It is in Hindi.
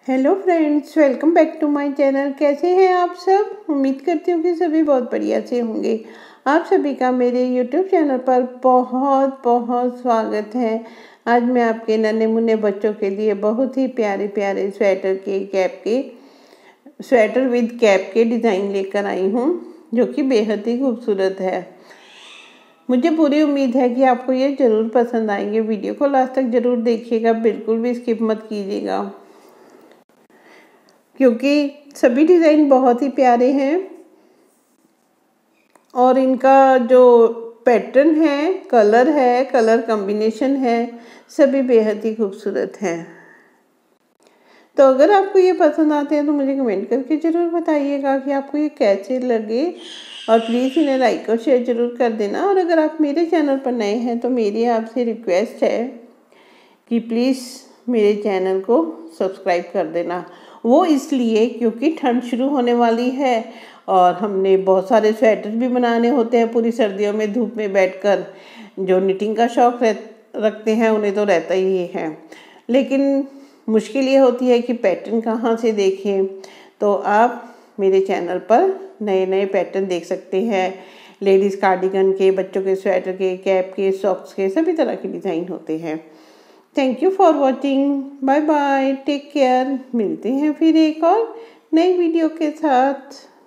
Hello friends, welcome back to my channel. कैसे हैं आप सब? उम्मीद करती हूँ कि सभी बहुत बढ़िया से होंगे। आप सभी का मेरे यूट्यूब चैनल पर बहुत बहुत स्वागत है। आज मैं आपके नन्हे मुन्ने बच्चों के लिए बहुत ही प्यारे प्यारे स्वेटर विद कैप के डिज़ाइन लेकर आई हूँ, जो कि बेहद ही खूबसूरत है। मुझे पूरी उम्मीद है कि आपको ये ज़रूर पसंद आएंगे। वीडियो को लास्ट तक ज़रूर देखिएगा, बिल्कुल भी स्किप मत कीजिएगा, क्योंकि सभी डिज़ाइन बहुत ही प्यारे हैं और इनका जो पैटर्न है, कलर कॉम्बिनेशन है, सभी बेहद ही खूबसूरत हैं। तो अगर आपको ये पसंद आते हैं तो मुझे कमेंट करके ज़रूर बताइएगा कि आपको ये कैसे लगे, और प्लीज़ इन्हें लाइक और शेयर ज़रूर कर देना। और अगर आप मेरे चैनल पर नए हैं तो मेरी आपसे रिक्वेस्ट है कि प्लीज़ मेरे चैनल को सब्सक्राइब कर देना। वो इसलिए क्योंकि ठंड शुरू होने वाली है और हमने बहुत सारे स्वेटर भी बनाने होते हैं पूरी सर्दियों में धूप में बैठकर। जो निटिंग का शौक़ रखते हैं उन्हें तो रहता ही है, लेकिन मुश्किल ये होती है कि पैटर्न कहाँ से देखें। तो आप मेरे चैनल पर नए नए पैटर्न देख सकते हैं। लेडीज़ कार्डिगन के, बच्चों के स्वेटर के, कैप के, सॉक्स के, सभी तरह के डिज़ाइन होते हैं। Thank you for watching. Bye bye, take care. मिलते हैं फिर एक और नई वीडियो के साथ।